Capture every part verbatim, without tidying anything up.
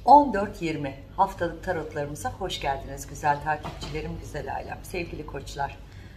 on dört yirmi haftalık tarotlarımıza hoş geldiniz güzel takipçilerim, güzel ailem, sevgili koçlar.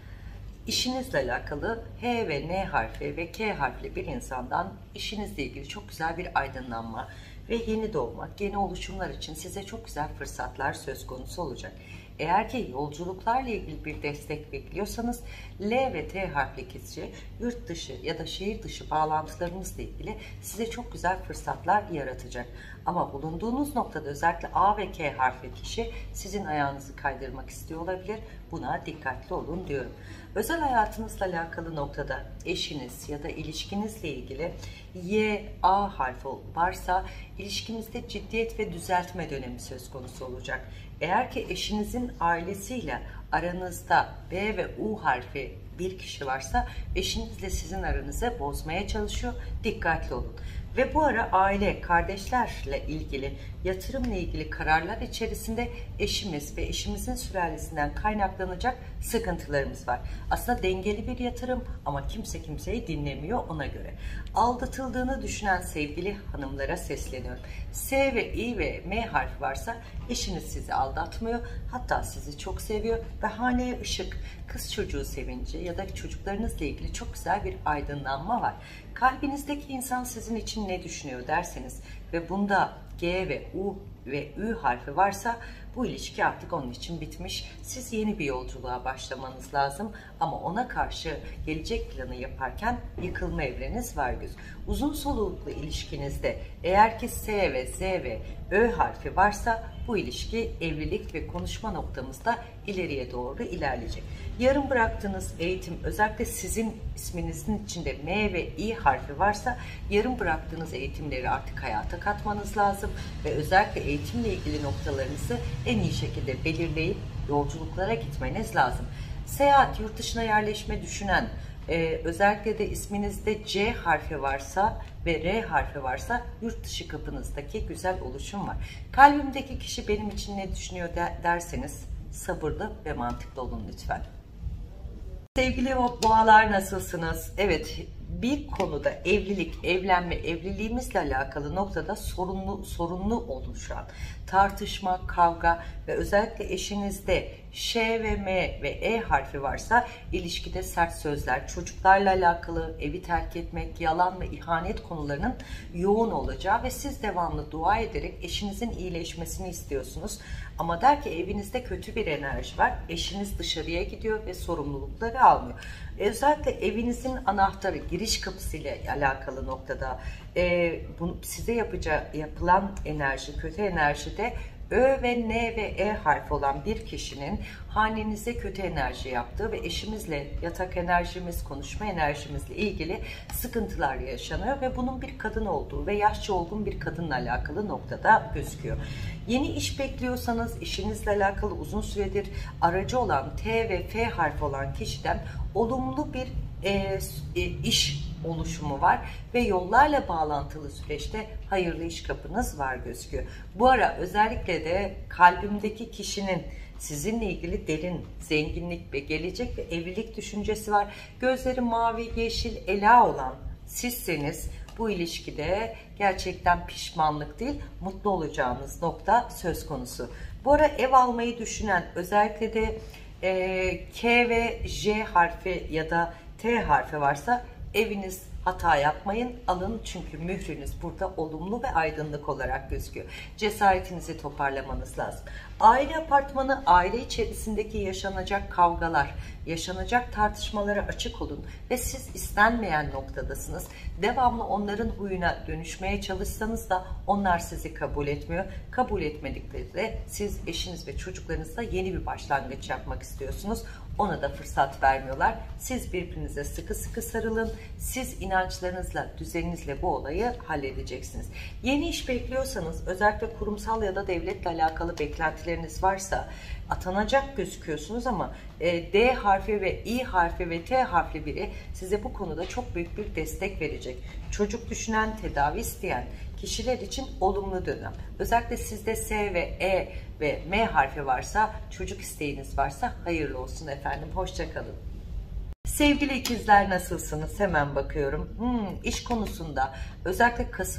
İşinizle alakalı H ve N harfi ve K harfli bir insandan işinizle ilgili çok güzel bir aydınlanma ve yeni doğmak, yeni oluşumlar için size çok güzel fırsatlar söz konusu olacak. Eğer ki yolculuklarla ilgili bir destek bekliyorsanız L ve T harfli kişi yurt dışı ya da şehir dışı bağlantılarınızla ilgili size çok güzel fırsatlar yaratacak. Ama bulunduğunuz noktada özellikle A ve K harfli kişi sizin ayağınızı kaydırmak istiyor olabilir. Buna dikkatli olun diyorum. Özel hayatınızla alakalı noktada eşiniz ya da ilişkinizle ilgili Y, A harfi varsa ilişkinizde ciddiyet ve düzeltme dönemi söz konusu olacak. Eğer ki eşinizin ailesiyle aranızda B ve U harfi bir kişi varsa eşinizle sizin aranızı bozmaya çalışıyor. Dikkatli olun. Ve bu ara aile, kardeşlerle ilgili, yatırımla ilgili kararlar içerisinde eşimiz ve eşimizin sülalesinden kaynaklanacak sıkıntılarımız var. Aslında dengeli bir yatırım ama kimse kimseyi dinlemiyor, ona göre. Aldatıldığını düşünen sevgili hanımlara sesleniyorum. S ve I ve M harfi varsa eşiniz sizi aldatmıyor, hatta sizi çok seviyor ve haneye ışık, kız çocuğu sevinci ya da çocuklarınızla ilgili çok güzel bir aydınlanma var. Kalbinizdeki insan sizin için ne düşünüyor derseniz ve bunda G ve U ve Ü harfi varsa bu ilişki artık onun için bitmiş. Siz yeni bir yolculuğa başlamanız lazım ama ona karşı gelecek planı yaparken yıkılma evreniz var göz. Uzun soluklu ilişkinizde eğer ki S ve Z ve Ö harfi varsa bu ilişki evlilik ve konuşma noktamızda ileriye doğru ilerleyecek. Yarım bıraktığınız eğitim, özellikle sizin isminizin içinde M ve İ harfi varsa yarım bıraktığınız eğitimleri artık hayata katmanız lazım ve özellikle eğitimle ilgili noktalarınızı en iyi şekilde belirleyip yolculuklara gitmeniz lazım. Seyahat, yurt dışına yerleşme düşünen, Ee, özellikle de isminizde C harfi varsa ve R harfi varsa yurt dışı kapınızdaki güzel oluşum var. Kalbimdeki kişi benim için ne düşünüyor derseniz sabırlı ve mantıklı olun lütfen. Sevgili boğalar, nasılsınız? Evet, bir konuda evlilik, evlenme, evliliğimizle alakalı noktada sorunlu sorunlu oluşan tartışma, kavga ve özellikle eşinizde Ş ve M ve E harfi varsa ilişkide sert sözler, çocuklarla alakalı, evi terk etmek, yalan ve ihanet konularının yoğun olacağı ve siz devamlı dua ederek eşinizin iyileşmesini istiyorsunuz. Ama der ki evinizde kötü bir enerji var, eşiniz dışarıya gidiyor ve sorumlulukları almıyor. Özellikle evinizin anahtarı, giriş kapısı ile alakalı noktada e, bunu size yapacağı, yapılan enerji, kötü enerjide Ö ve N ve E harfi olan bir kişinin hanenize kötü enerji yaptığı ve eşimizle yatak enerjimiz, konuşma enerjimizle ilgili sıkıntılar yaşanıyor ve bunun bir kadın olduğu ve yaşça olgun bir kadınla alakalı noktada gözüküyor. Yeni iş bekliyorsanız işinizle alakalı uzun süredir aracı olan T ve F harfi olan kişiden olumlu bir e, e, iş oluşumu var ve yollarla bağlantılı süreçte hayırlı iş kapınız var gözüküyor. Bu ara özellikle de kalbimdeki kişinin sizinle ilgili derin zenginlik ve gelecek ve evlilik düşüncesi var. Gözleri mavi, yeşil, ela olan sizseniz bu ilişkide gerçekten pişmanlık değil, mutlu olacağınız nokta söz konusu. Bu ara ev almayı düşünen, özellikle de e, K ve J harfi ya da T harfi varsa eviniz, hata yapmayın, alın, çünkü mührünüz burada olumlu ve aydınlık olarak gözüküyor. Cesaretinizi toparlamanız lazım. Aile apartmanı, aile içerisindeki yaşanacak kavgalar, yaşanacak tartışmalara açık olun ve siz istenmeyen noktadasınız. Devamlı onların huyuna dönüşmeye çalışsanız da onlar sizi kabul etmiyor. Kabul etmedikleri de siz eşiniz ve çocuklarınızla yeni bir başlangıç yapmak istiyorsunuz. Ona da fırsat vermiyorlar. Siz birbirinize sıkı sıkı sarılın. Siz inançlarınızla, düzeninizle bu olayı halledeceksiniz. Yeni iş bekliyorsanız, özellikle kurumsal ya da devletle alakalı beklentileriniz varsa atanacak gözüküyorsunuz ama e, D harfi ve İ harfi ve T harfli biri size bu konuda çok büyük bir destek verecek. Çocuk düşünen, tedavi isteyen kişiler için olumlu dönem. Özellikle sizde S ve E ve M harfi varsa, çocuk isteğiniz varsa hayırlı olsun efendim. Hoşça kalın. Sevgili ikizler, nasılsınız? Hemen bakıyorum. Hmm, iş konusunda özellikle Kasım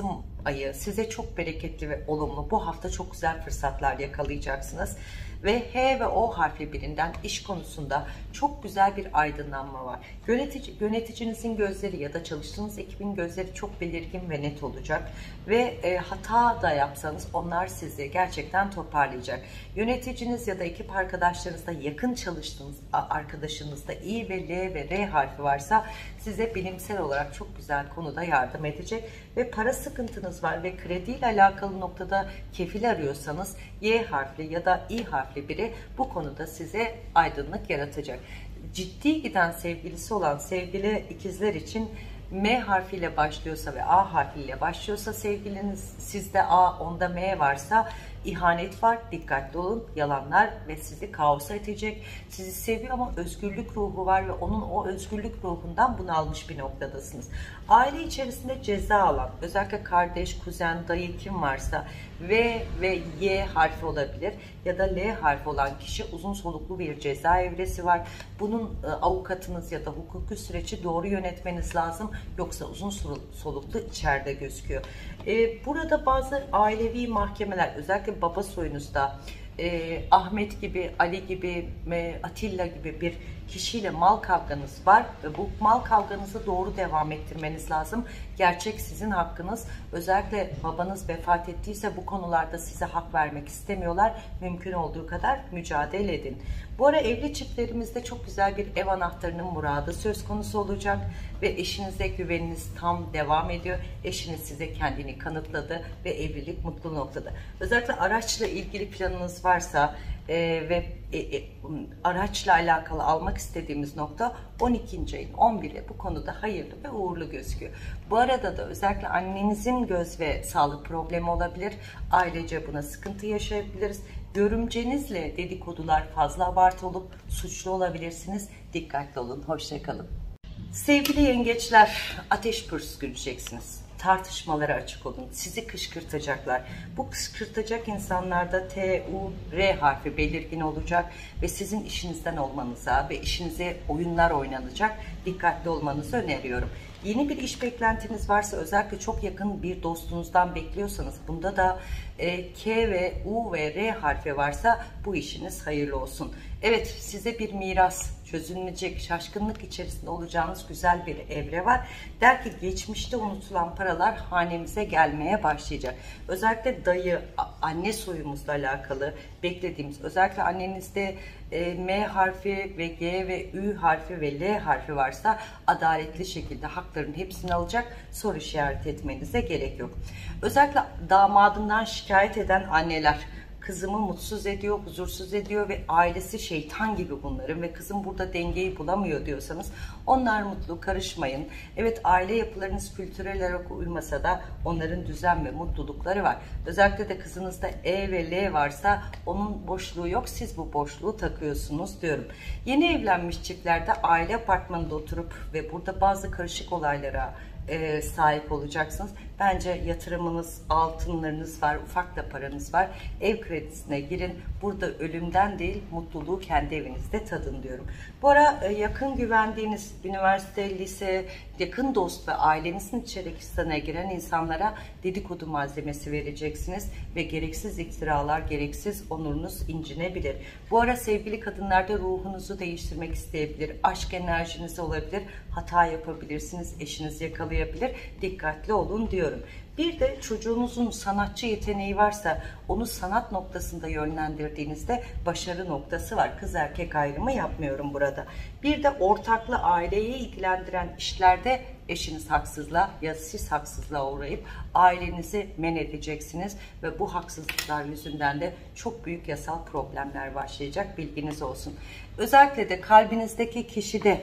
ayı. Size çok bereketli ve olumlu. Bu hafta çok güzel fırsatlar yakalayacaksınız. Ve H ve O harfi birinden iş konusunda çok güzel bir aydınlanma var. Yönetici, yöneticinizin gözleri ya da çalıştığınız ekibin gözleri çok belirgin ve net olacak. Ve e, hata da yapsanız onlar sizi gerçekten toparlayacak. Yöneticiniz ya da ekip arkadaşlarınızda, yakın çalıştığınız arkadaşınızda İ ve L ve R harfi varsa size bilimsel olarak çok güzel konuda yardım edecek. Ve para sıkıntınız var ve krediyle alakalı noktada kefil arıyorsanız Y harfli ya da İ harfli biri bu konuda size aydınlık yaratacak. Ciddi giden sevgilisi olan sevgili ikizler için M harfiyle başlıyorsa ve A harfiyle başlıyorsa sevgiliniz, sizde A, onda M varsa ihanet var, dikkatli olun, yalanlar ve sizi kaosa itecek. Sizi seviyor ama özgürlük ruhu var ve onun o özgürlük ruhundan bunalmış bir noktadasınız. Aile içerisinde ceza alan, özellikle kardeş, kuzen, dayı kim varsa V ve Y harfi olabilir ya da L harfi olan kişi uzun soluklu bir ceza evresi var. Bunun e, avukatınız ya da hukuki süreci doğru yönetmeniz lazım. Yoksa uzun soluklu içeride gözüküyor. E, burada bazı ailevi mahkemeler, özellikle baba soyunuzda e, Ahmet gibi, Ali gibi, e, Atilla gibi bir kişiyle mal kavganız var ve bu mal kavganızı doğru devam ettirmeniz lazım. Gerçek sizin hakkınız. Özellikle babanız vefat ettiyse bu konularda size hak vermek istemiyorlar. Mümkün olduğu kadar mücadele edin. Bu ara evli çiftlerimizde çok güzel bir ev anahtarının muradı söz konusu olacak ve eşinize güveniniz tam devam ediyor. Eşiniz size kendini kanıtladı ve evlilik mutlu noktada. Özellikle araçla ilgili planınız varsa e, ve e, e, araçla alakalı almak istediğimiz nokta on ikinci ayın on biri bu konuda hayırlı ve uğurlu gözüküyor. Bu arada da özellikle annenizin göz ve sağlık problemi olabilir. Ailece buna sıkıntı yaşayabiliriz. Görümcenizle dedikodular fazla abartı olup suçlu olabilirsiniz. Dikkatli olun. Hoşça kalın. Sevgili yengeçler, ateş püskürteceksiniz. Tartışmalara açık olun. Sizi kışkırtacaklar. Bu kışkırtacak insanlarda T, U, R harfi belirgin olacak ve sizin işinizden olmanıza ve işinize oyunlar oynanacak. Dikkatli olmanızı öneriyorum. Yeni bir iş beklentiniz varsa, özellikle çok yakın bir dostunuzdan bekliyorsanız, bunda da e, K ve U ve R harfi varsa bu işiniz hayırlı olsun. Evet, size bir miras, çözülmeyecek, şaşkınlık içerisinde olacağınız güzel bir evre var. Der ki geçmişte unutulan paralar hanemize gelmeye başlayacak. Özellikle dayı, anne soyumuzla alakalı beklediğimiz, özellikle annenizde e, M harfi ve G ve Ü harfi ve L harfi varsa adaletli şekilde hakların hepsini alacak, soru işareti etmenize gerek yok. Özellikle damadından şikayet eden anneler, kızımı mutsuz ediyor, huzursuz ediyor ve ailesi şeytan gibi bunların ve kızım burada dengeyi bulamıyor diyorsanız onlar mutlu, karışmayın. Evet, aile yapılarınız kültürel olarak uymasa da onların düzen ve mutlulukları var. Özellikle de kızınızda E ve L varsa onun boşluğu yok, siz bu boşluğu takıyorsunuz diyorum. Yeni evlenmiş çiftlerde aile apartmanında oturup ve burada bazı karışık olaylara E, sahip olacaksınız. Bence yatırımınız, altınlarınız var, ufak da paranız var. Ev kredisine girin. Burada ölümden değil, mutluluğu kendi evinizde tadın diyorum. Bu ara e, yakın güvendiğiniz üniversite, lise, yakın dost ve ailenizin içerisine giren insanlara dedikodu malzemesi vereceksiniz ve gereksiz iftiralar, gereksiz onurunuz incinebilir. Bu ara sevgili kadınlarda ruhunuzu değiştirmek isteyebilir. Aşk enerjiniz olabilir. Hata yapabilirsiniz. Eşiniz yakalayabilir. Dikkatli olun diyorum. Bir de çocuğunuzun sanatçı yeteneği varsa onu sanat noktasında yönlendirdiğinizde başarı noktası var. Kız erkek ayrımı yapmıyorum burada. Bir de ortaklı aileyi ilgilendiren işlerde eşiniz haksızlığa ya siz haksızlığa uğrayıp ailenizi men edeceksiniz ve bu haksızlıklar yüzünden de çok büyük yasal problemler başlayacak, bilginiz olsun. Özellikle de kalbinizdeki kişide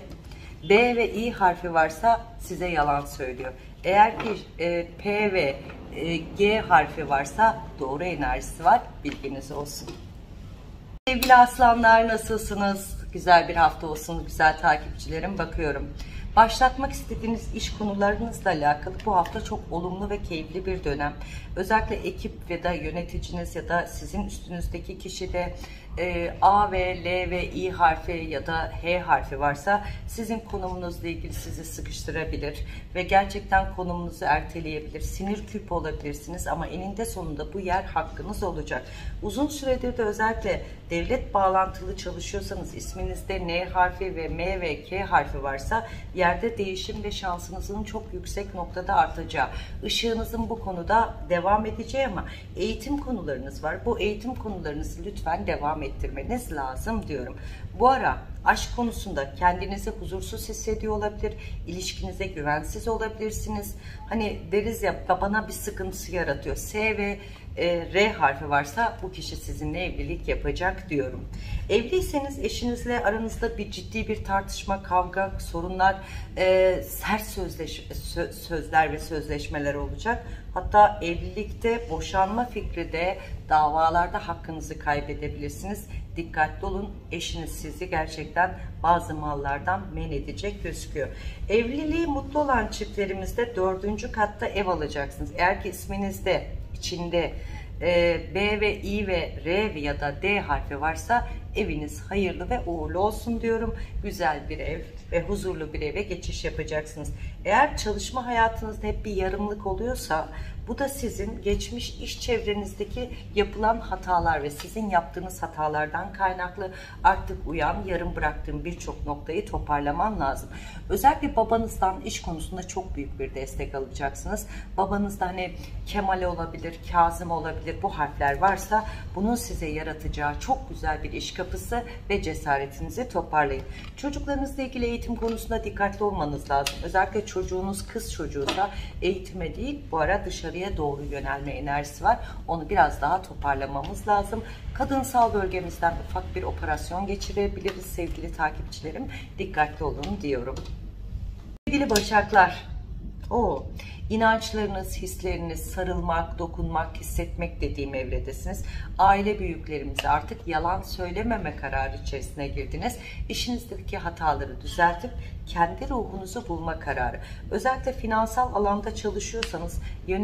B ve İ harfi varsa size yalan söylüyor. Eğer ki e, P ve e, G harfi varsa doğru enerjisi var, bilginiz olsun. Sevgili aslanlar, nasılsınız? Güzel bir hafta olsun güzel takipçilerim, bakıyorum. Başlatmak istediğiniz iş konularınızla alakalı bu hafta çok olumlu ve keyifli bir dönem. Özellikle ekip ya da yöneticiniz ya da sizin üstünüzdeki kişi de e, A ve L ve İ harfi ya da H harfi varsa sizin konumunuzla ilgili sizi sıkıştırabilir ve gerçekten konumunuzu erteleyebilir. Sinir küpü olabilirsiniz ama eninde sonunda bu yer hakkınız olacak. Uzun süredir de özellikle devlet bağlantılı çalışıyorsanız, isminizde N harfi ve M ve K harfi varsa yerde değişim ve şansınızın çok yüksek noktada artacağı, ışığınızın bu konuda devam edeceği ama eğitim konularınız var. Bu eğitim konularınızı lütfen devam ettirmeniz lazım diyorum. Bu ara aşk konusunda kendinizi huzursuz hissediyor olabilir, ilişkinize güvensiz olabilirsiniz. Hani deriz ya, bana bir sıkıntısı yaratıyor. S ve e, R harfi varsa bu kişi sizinle evlilik yapacak diyorum. Evliyseniz eşinizle aranızda bir ciddi bir tartışma, kavga, sorunlar, e, sert sözleş, sö, sözler ve sözleşmeler olacak. Hatta evlilikte boşanma fikri de, davalarda hakkınızı kaybedebilirsiniz. Dikkatli olun, eşiniz sizi gerçekten bazı mallardan men edecek gözüküyor. Evliliği mutlu olan çiftlerimizde dördüncü katta ev alacaksınız. Eğer ki isminizde içinde e, B ve İ ve R ya da D harfi varsa eviniz hayırlı ve uğurlu olsun diyorum. Güzel bir ev ve huzurlu bir eve geçiş yapacaksınız. Eğer çalışma hayatınızda hep bir yarımlık oluyorsa, bu da sizin geçmiş iş çevrenizdeki yapılan hatalar ve sizin yaptığınız hatalardan kaynaklı. Artık uyan, yarım bıraktığın birçok noktayı toparlaman lazım. Özellikle babanızdan iş konusunda çok büyük bir destek alacaksınız. Babanızda hani Kemal olabilir, Kazım olabilir, bu harfler varsa bunun size yaratacağı çok güzel bir iş kapısı ve cesaretinizi toparlayın. Çocuklarınızla ilgili eğitim konusunda dikkatli olmanız lazım. Özellikle çocuğunuz kız çocuğuysa eğitime değil, bu ara dışarıya doğru yönelme enerjisi var. Onu biraz daha toparlamamız lazım. Kadınsal bölgemizden ufak bir operasyon geçirebiliriz sevgili takipçilerim. Dikkatli olun diyorum. Sevgili Başaklar, o İnançlarınız, hisleriniz, sarılmak, dokunmak, hissetmek dediğim evredesiniz. Aile büyüklerimize artık yalan söylememe kararı içerisine girdiniz. İşinizdeki hataları düzeltip kendi ruhunuzu bulma kararı. Özellikle finansal alanda çalışıyorsanız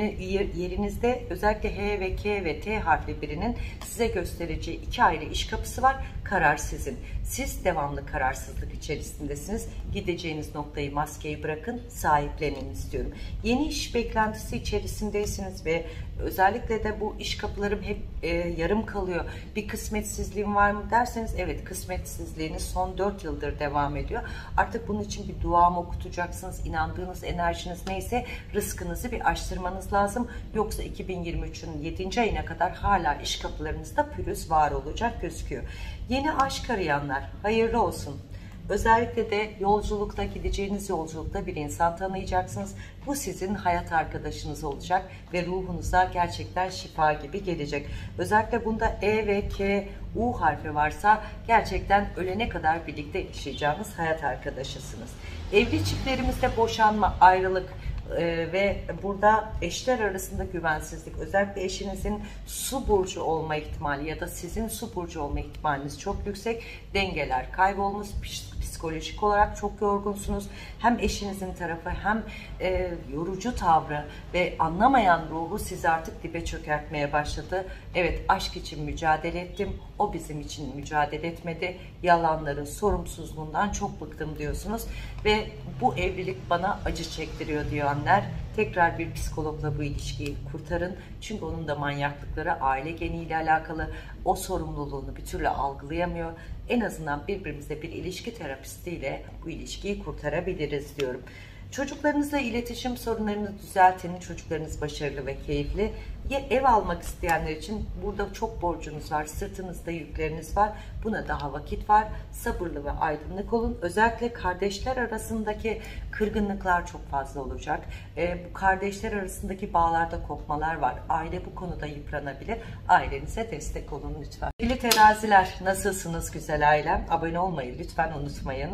yerinizde özellikle H ve K ve T harfli birinin size göstereceği iki ayrı iş kapısı var. Karar sizin. Siz devamlı kararsızlık içerisindesiniz. Gideceğiniz noktayı, maskeyi bırakın, sahiplenin istiyorum. Yeni iş beklentisi içerisindeysiniz ve özellikle de bu iş kapılarım hep e, yarım kalıyor. Bir kısmetsizliğim var mı derseniz, evet, kısmetsizliğiniz son dört yıldır devam ediyor. Artık bunun için bir dua mı okutacaksınız? İnandığınız enerjiniz neyse rızkınızı bir açtırmanız lazım. Yoksa iki bin yirmi üçün yedinci ayına kadar hala iş kapılarınızda pürüz var olacak gözüküyor. Yeni aşk arayanlar hayırlı olsun. Özellikle de yolculukta, gideceğiniz yolculukta bir insan tanıyacaksınız. Bu sizin hayat arkadaşınız olacak ve ruhunuza gerçekten şifa gibi gelecek. Özellikle bunda E ve K, U harfi varsa gerçekten ölene kadar birlikte yaşayacağınız hayat arkadaşısınız. Evli çiftlerimizde boşanma, ayrılık Ee, ve burada eşler arasında güvensizlik, özellikle eşinizin su burcu olma ihtimali ya da sizin su burcu olma ihtimaliniz çok yüksek. Dengeler kaybolmuş, psikolojik olarak çok yorgunsunuz. Hem eşinizin tarafı hem e, yorucu tavrı ve anlamayan ruhu sizi artık dibe çökertmeye başladı. Evet, aşk için mücadele ettim, o bizim için mücadele etmedi. Yalanların sorumsuzluğundan çok bıktım diyorsunuz ve bu evlilik bana acı çektiriyor diyenler tekrar bir psikologla bu ilişkiyi kurtarın. Çünkü onun da manyaklıkları aile geniyle alakalı, o sorumluluğunu bir türlü algılayamıyor. En azından birbirimizle bir ilişki terapistiyle bu ilişkiyi kurtarabiliriz diyorum. Çocuklarınızla iletişim sorunlarını düzeltin. Çocuklarınız başarılı ve keyifli. Ya ev almak isteyenler için burada çok borcunuz var, sırtınızda yükleriniz var. Buna daha vakit var. Sabırlı ve aydınlık olun. Özellikle kardeşler arasındaki kırgınlıklar çok fazla olacak. E, bu kardeşler arasındaki bağlarda kopmalar var. Aile bu konuda yıpranabilir. Ailenize destek olun lütfen. Sevgili teraziler, nasılsınız güzel ailem? Abone olmayı lütfen unutmayın.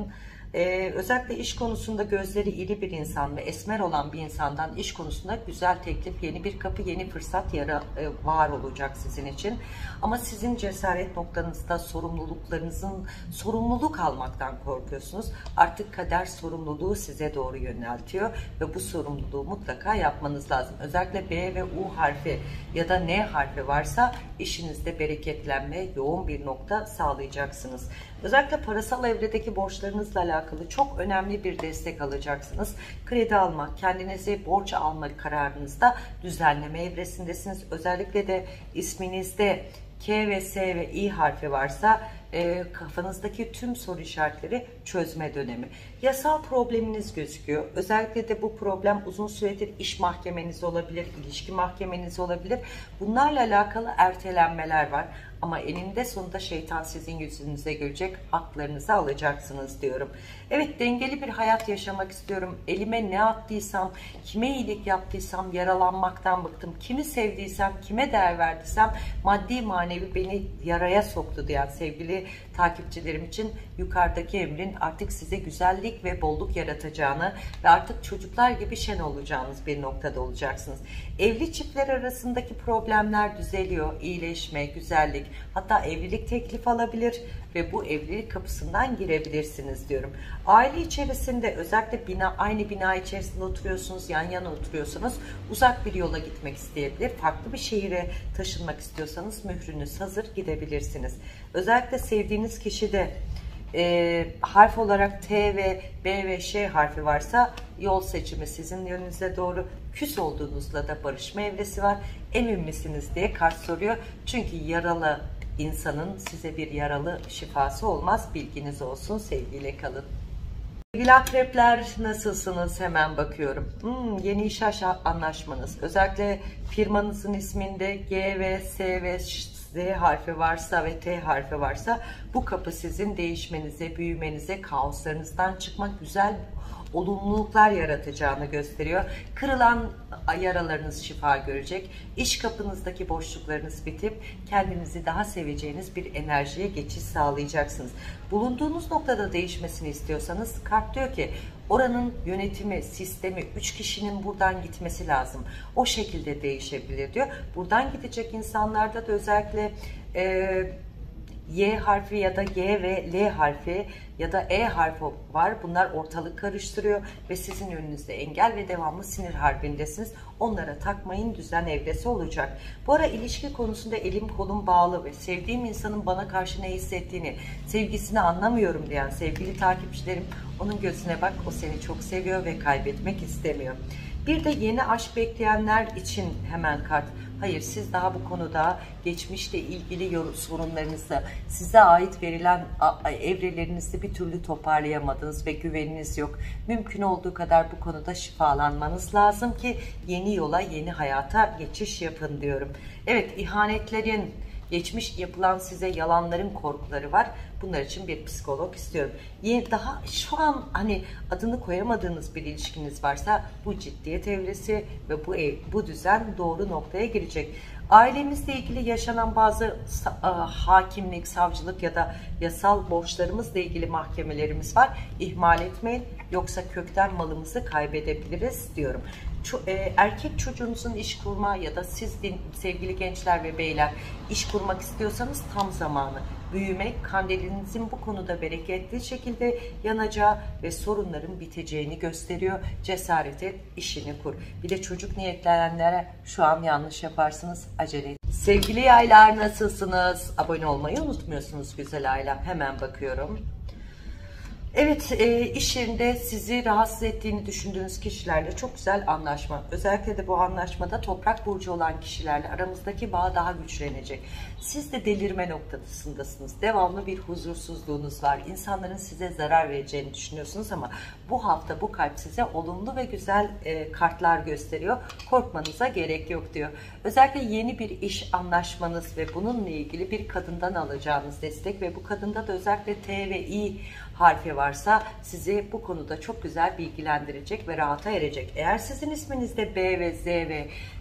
Ee, özellikle iş konusunda gözleri iri bir insan ve esmer olan bir insandan iş konusunda güzel teklif, yeni bir kapı, yeni fırsat yara, e, var olacak sizin için. Ama sizin cesaret noktanızda sorumluluklarınızın, sorumluluk almaktan korkuyorsunuz. Artık kader sorumluluğu size doğru yöneltiyor ve bu sorumluluğu mutlaka yapmanız lazım. Özellikle B ve U harfi ya da N harfi varsa işinizde bereketlenme, yoğun bir nokta sağlayacaksınız. Özellikle parasal evredeki borçlarınızla alakalı çok önemli bir destek alacaksınız. Kredi alma, kendinize borç alma kararınızda düzenleme evresindesiniz. Özellikle de isminizde K ve S ve İ harfi varsa e, kafanızdaki tüm soru işaretleri çözme dönemi. Yasal probleminiz gözüküyor. Özellikle de bu problem uzun süredir iş mahkemeniz olabilir, ilişki mahkemeniz olabilir. Bunlarla alakalı ertelenmeler var. Ama eninde sonunda şeytan sizin yüzünüze gülecek, haklarınızı alacaksınız diyorum. Evet, dengeli bir hayat yaşamak istiyorum. Elime ne attıysam, kime iyilik yaptıysam yaralanmaktan bıktım. Kimi sevdiysem, kime değer verdiysem maddi manevi beni yaraya soktu diyen sevgili takipçilerim için yukarıdaki emrin artık size güzellik ve bolluk yaratacağını ve artık çocuklar gibi şen olacağınız bir noktada olacaksınız. Evli çiftler arasındaki problemler düzeliyor. İyileşme, güzellik, hatta evlilik teklif alabilir ve bu evlilik kapısından girebilirsiniz diyorum. Aile içerisinde özellikle bina, aynı bina içerisinde oturuyorsunuz, yan yana oturuyorsanız uzak bir yola gitmek isteyebilir. Farklı bir şehire taşınmak istiyorsanız mührünüz hazır, gidebilirsiniz. Özellikle sevdiğiniz kişide e, harf olarak T ve B ve Ş harfi varsa yol seçimi sizin yönünüze doğru. Küs olduğunuzda da barışma evresi var. Emin misiniz diye kart soruyor. Çünkü yaralı insanın size bir yaralı şifası olmaz. Bilginiz olsun. Sevgiyle kalın. Sevgili akrepler, nasılsınız? Hemen bakıyorum. Hmm, yeni iş anlaşmanız. Özellikle firmanızın isminde G ve S ve Z harfi varsa ve T harfi varsa bu kapı sizin değişmenize, büyümenize, kaoslarınızdan çıkmak, güzel olumluluklar yaratacağını gösteriyor. Kırılan yaralarınız şifa görecek. İş kapınızdaki boşluklarınız bitip kendinizi daha seveceğiniz bir enerjiye geçiş sağlayacaksınız. Bulunduğunuz noktada değişmesini istiyorsanız kart diyor ki oranın yönetimi, sistemi, üç kişinin buradan gitmesi lazım. O şekilde değişebilir diyor. Buradan gidecek insanlarda da özellikle e, Y harfi ya da Y ve L harfi ya da E harfi var. Bunlar ortalık karıştırıyor ve sizin önünüzde engel ve devamlı sinir harbindesiniz. Onlara takmayın, düzen evresi olacak. Bu ara ilişki konusunda elim kolum bağlı ve sevdiğim insanın bana karşı ne hissettiğini, sevgisini anlamıyorum diyen sevgili takipçilerim, onun gözüne bak, o seni çok seviyor ve kaybetmek istemiyor. Bir de yeni aşk bekleyenler için hemen kart. Hayır, siz daha bu konuda geçmişle ilgili sorunlarınızı, size ait verilen evrelerinizi bir türlü toparlayamadınız ve güveniniz yok. Mümkün olduğu kadar bu konuda şifalanmanız lazım ki yeni yola, yeni hayata geçiş yapın diyorum. Evet, ihanetlerin, geçmiş yapılan size yalanların korkuları var. Bunlar için bir psikolog istiyorum. Yeni, daha şu an hani adını koyamadığınız bir ilişkiniz varsa bu ciddiyet evresi ve bu ev, bu düzen doğru noktaya girecek. Ailemizle ilgili yaşanan bazı hakimlik, savcılık ya da yasal borçlarımızla ilgili mahkemelerimiz var. İhmal etmeyin, yoksa kökten malımızı kaybedebiliriz diyorum. Erkek çocuğunuzun iş kurma ya da siz sevgili gençler ve beyler iş kurmak istiyorsanız tam zamanı. Büyümek, kandelinizin bu konuda bereketli şekilde yanacağı ve sorunların biteceğini gösteriyor. Cesaret et, işini kur. Bir de çocuk niyetlenenlere şu an yanlış yaparsınız, acele et. Sevgili yaylar, nasılsınız? Abone olmayı unutmuyorsunuz güzel ailem. Hemen bakıyorum. Evet, e, iş yerinde sizi rahatsız ettiğini düşündüğünüz kişilerle çok güzel anlaşma. Özellikle de bu anlaşmada toprak burcu olan kişilerle aramızdaki bağ daha güçlenecek. Siz de delirme noktasındasınız. Devamlı bir huzursuzluğunuz var. İnsanların size zarar vereceğini düşünüyorsunuz ama bu hafta bu kalp size olumlu ve güzel e, kartlar gösteriyor. Korkmanıza gerek yok diyor. Özellikle yeni bir iş anlaşmanız ve bununla ilgili bir kadından alacağınız destek ve bu kadında da özellikle T ve İ harfi varsa sizi bu konuda çok güzel bilgilendirecek ve rahata erecek. Eğer sizin isminizde B ve Z ve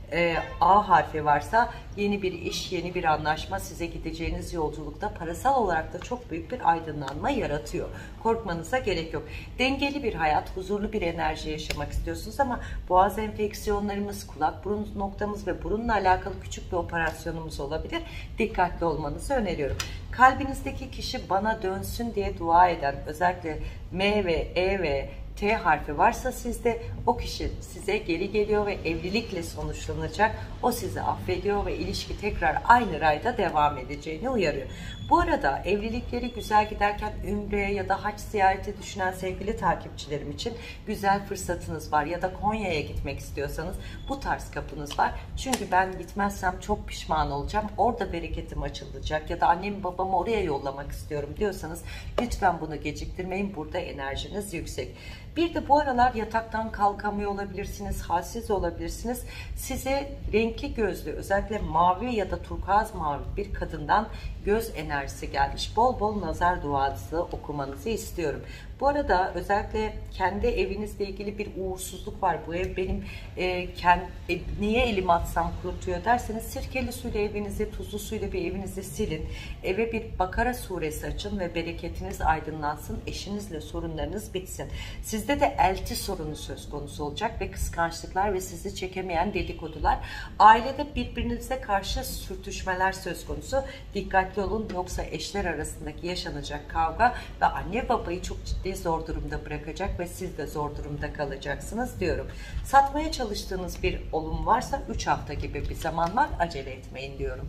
e, A harfi varsa yeni bir iş, yeni bir anlaşma size gideceğiniz yolculukta parasal olarak da çok büyük bir aydınlanma yaratıyor. Korkmanıza gerek yok. Dengeli bir hayat, huzurlu bir enerji yaşamak istiyorsunuz ama boğaz enfeksiyonlarımız, kulak burun noktamız ve burunla alakalı küçük bir operasyonumuz olabilir. Dikkatli olmanızı öneriyorum. Kalbinizdeki kişi bana dönsün diye dua eden, özellikle M ve E ve T harfi varsa sizde, o kişi size geri geliyor ve evlilikle sonuçlanacak. O sizi affediyor ve ilişki tekrar aynı rayda devam edeceğini uyarıyor. Bu arada evlilikleri güzel giderken Ümre ya da hac ziyareti düşünen sevgili takipçilerim için güzel fırsatınız var. Ya da Konya'ya gitmek istiyorsanız bu tarz kapınız var. Çünkü ben gitmezsem çok pişman olacağım. Orada bereketim açılacak ya da annemi babamı oraya yollamak istiyorum diyorsanız lütfen bunu geciktirmeyin. Burada enerjiniz yüksek. Bir de bu aralar yataktan kalkamıyor olabilirsiniz, halsiz olabilirsiniz. Size renkli gözlü, özellikle mavi ya da turkuaz mavi bir kadından göz enerjisi gelmiş. Bol bol nazar duası okumanızı istiyorum. Bu arada özellikle kendi evinizle ilgili bir uğursuzluk var. Bu ev benim e, kend, e, niye elimi atsam kurutuyor derseniz sirkeli suyla evinizi, tuzlu suyla bir evinizi silin. Eve bir Bakara suresi açın ve bereketiniz aydınlansın. Eşinizle sorunlarınız bitsin. Sizde de elti sorunu söz konusu olacak ve kıskançlıklar ve sizi çekemeyen dedikodular. Ailede birbirinize karşı sürtüşmeler söz konusu. Dikkatli olun, yoksa eşler arasındaki yaşanacak kavga ve anne babayı çok ciddi zor durumda bırakacak ve siz de zor durumda kalacaksınız diyorum. Satmaya çalıştığınız bir olum varsa üç hafta gibi bir zaman var, acele etmeyin diyorum.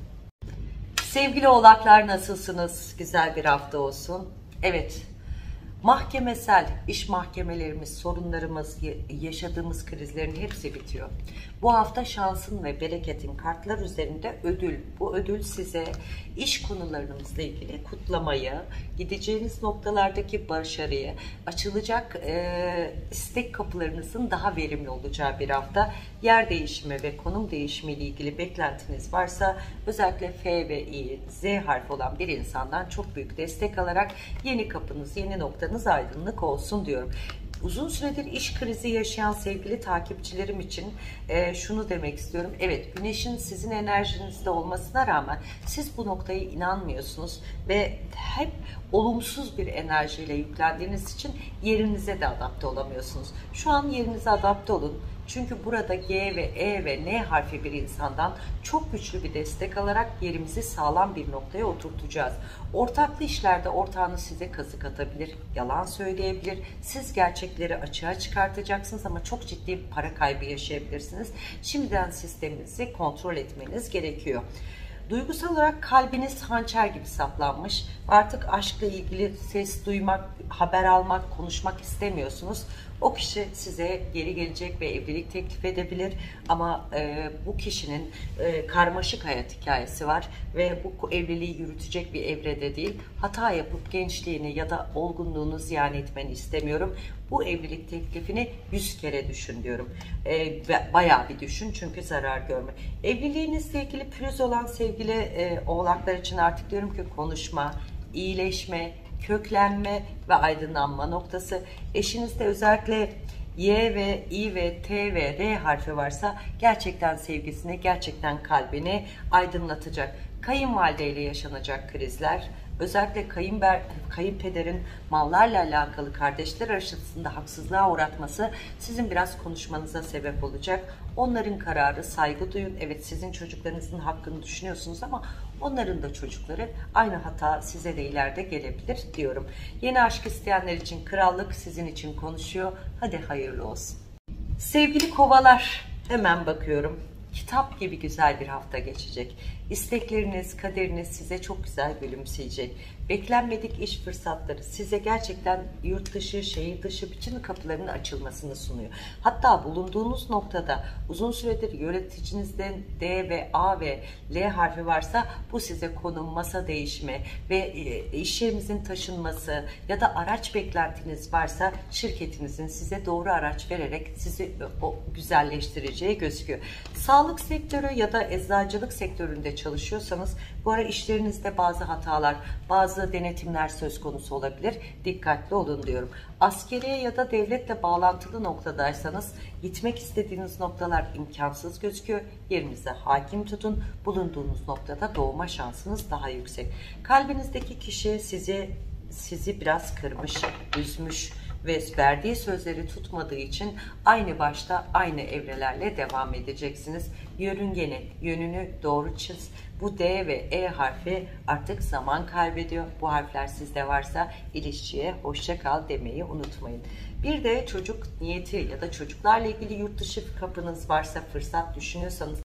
Sevgili oğlaklar, nasılsınız? Güzel bir hafta olsun. Evet, mahkemesel iş mahkemelerimiz, sorunlarımız, yaşadığımız krizlerin hepsi bitiyor. Bu hafta şansın ve bereketin kartlar üzerinde ödül. Bu ödül size iş konularınızla ilgili kutlamayı, gideceğiniz noktalardaki başarıyı, açılacak e, istek kapılarınızın daha verimli olacağı bir hafta. Yer değişimi ve konum değişimi ile ilgili beklentiniz varsa özellikle F ve I, Z harfi olan bir insandan çok büyük destek alarak yeni kapınız, yeni noktanız aydınlık olsun diyorum. Uzun süredir iş krizi yaşayan sevgili takipçilerim için e, şunu demek istiyorum. Evet, güneşin sizin enerjinizde olmasına rağmen siz bu noktaya inanmıyorsunuz ve hep olumsuz bir enerjiyle yüklendiğiniz için yerinize de adapte olamıyorsunuz. Şu an yerinize adapte olun. Çünkü burada G ve E ve N harfi bir insandan çok güçlü bir destek alarak yerimizi sağlam bir noktaya oturtacağız. Ortaklı işlerde ortağınız size kazık atabilir, yalan söyleyebilir. Siz gerçekleri açığa çıkartacaksınız ama çok ciddi bir para kaybı yaşayabilirsiniz. Şimdiden sisteminizi kontrol etmeniz gerekiyor. Duygusal olarak kalbiniz hançer gibi saplanmış. Artık aşkla ilgili ses duymak, haber almak, konuşmak istemiyorsunuz. O kişi size geri gelecek ve evlilik teklif edebilir. Ama e, bu kişinin e, karmaşık hayat hikayesi var ve bu evliliği yürütecek bir evrede değil. Hata yapıp gençliğini ya da olgunluğunu ziyan etmeni istemiyorum. Bu evlilik teklifini yüz kere düşün diyorum. E, bayağı bir düşün, çünkü zarar görme. Evliliğinizle ilgili pürüz olan sevgili e, oğlaklar için artık diyorum ki konuşma, iyileşme, köklenme ve aydınlanma noktası. Eşinizde özellikle Y ve I ve T ve R harfi varsa gerçekten sevgisini, gerçekten kalbini aydınlatacak. Kayınvalide ile yaşanacak krizler, özellikle kayınber, kayınpederin mallarla alakalı kardeşler arasında haksızlığa uğratması sizin biraz konuşmanıza sebep olacak. Onların kararı, saygı duyun. Evet, sizin çocuklarınızın hakkını düşünüyorsunuz ama onların da çocukları aynı hata size de ileride gelebilir diyorum. Yeni aşk isteyenler için krallık sizin için konuşuyor. Hadi hayırlı olsun. Sevgili kovalar, hemen bakıyorum. Kitap gibi güzel bir hafta geçecek. İstekleriniz, kaderiniz size çok güzel gülümseyecek. Beklenmedik iş fırsatları size gerçekten yurt dışı, şehir dışı bütün kapılarının açılmasını sunuyor. Hatta bulunduğunuz noktada uzun süredir yöneticinizden D ve A ve L harfi varsa bu size konum, masa değişimi ve iş yerinizin taşınması ya da araç beklentiniz varsa şirketinizin size doğru araç vererek sizi o güzelleştireceği gözüküyor. Sağlık sektörü ya da eczacılık sektöründe işte çalışıyorsanız bu ara işlerinizde bazı hatalar, bazı denetimler söz konusu olabilir. Dikkatli olun diyorum. Askeriye ya da devletle bağlantılı noktadaysanız gitmek istediğiniz noktalar imkansız gözüküyor. Yerinize hakim tutun. Bulunduğunuz noktada doğma şansınız daha yüksek. Kalbinizdeki kişi sizi sizi biraz kırmış, üzmüş ve verdiği sözleri tutmadığı için aynı başta aynı evrelerle devam edeceksiniz. Yörüngeni, yönünü doğru çiz. Bu D ve E harfi artık zaman kaybediyor. Bu harfler sizde varsa ilişkiye hoşça kal demeyi unutmayın. Bir de çocuk niyeti ya da çocuklarla ilgili yurt dışı kapınız varsa, fırsat düşünüyorsanız